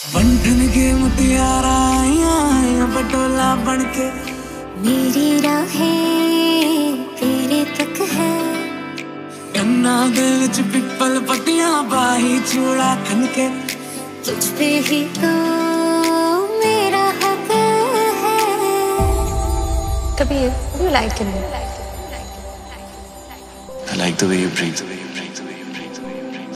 बंधन के मुटियारा आया बटोला बनके मेरी राहें तेरे तक है। कन्ना दे विच पिपल पत्तियां बाही चूड़ा खनके तुझ पे ही तो मेरा हक है। Kabir, you like him? I like the way you breathe.